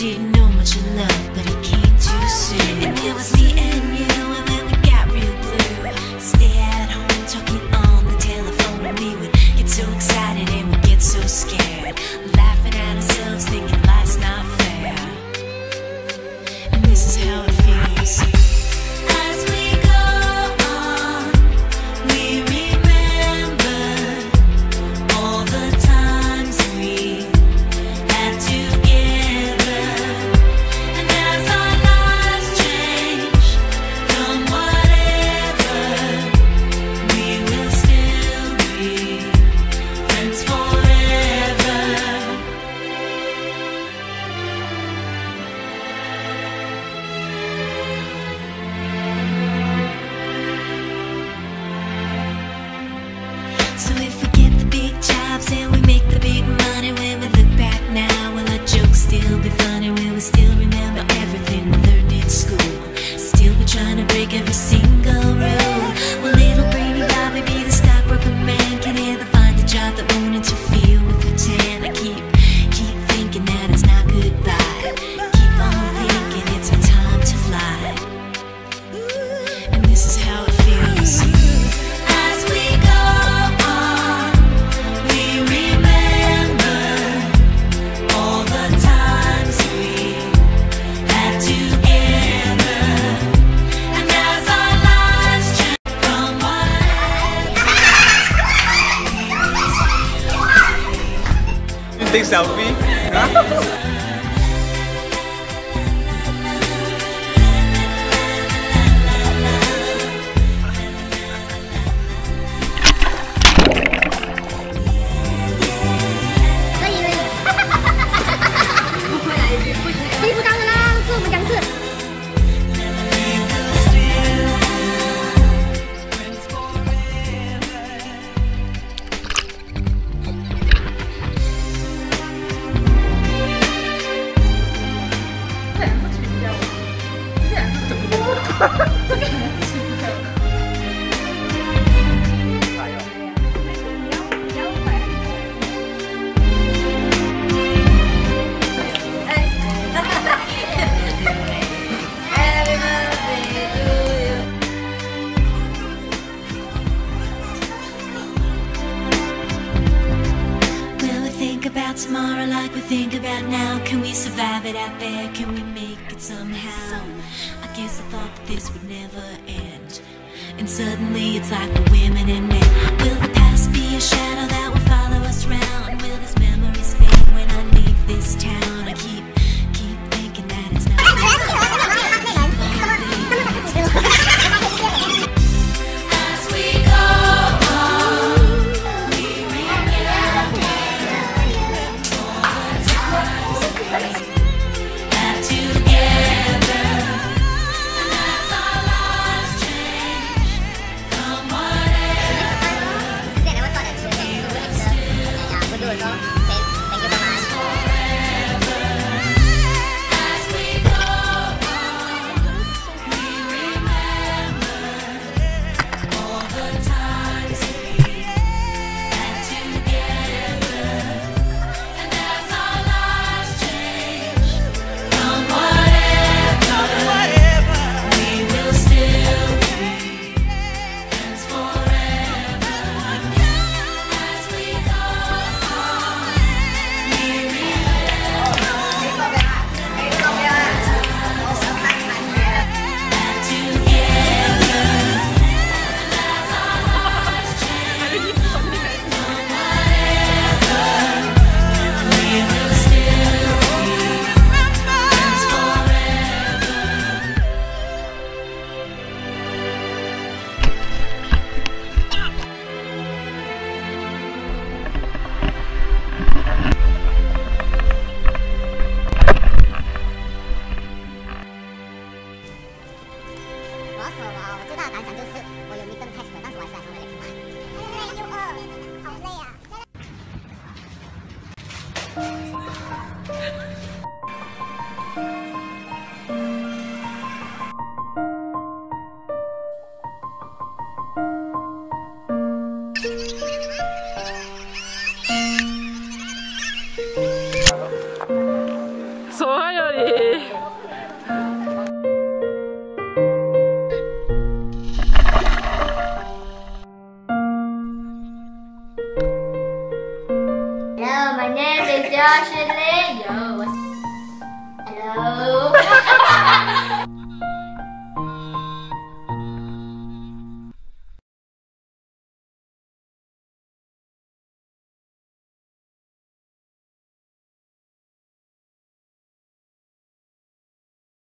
didn't know much of love, but it came too soon. And it was me and you, and then we got real blue. Stay at home talking on the telephone, and we would get so excited and we'd get so scared, laughing at ourselves, thinking life's not fair. And this is how it feels. As we go on, we remember all the times we had together. And as our lives change from whatever, we will still be friends forever. So if we get the big jobs and we make the big money, when we look back now, will our jokes still be funny? Will we still remember everything we learned in school? Still be trying to break every single rule? Will little brainy Bobby be the stockbroker man? Can he ever find a job that won't interfere with the tan? I keep thinking that it's not goodbye. Keep on thinking it's our time to fly. And this is how it feels. As we go on, we remember all the times we had together. And as our lives change from You take selfie? Will we think about tomorrow like we think about now? Can we survive it out there? Can we make it somehow? I guess I thought that this would never end, and suddenly it's like we're women and men. Will the past be a shadow that will follow us round? Will these memories fade when I leave this town? I keep thinking that it's not as we go on, we remember all the times we had together. And as our lives change from whatever, we will still be friends forever. As we go on, we remember all the times we had together. And as our lives change 하요 리. Hello, my name is Josh Lee. Yo, hello.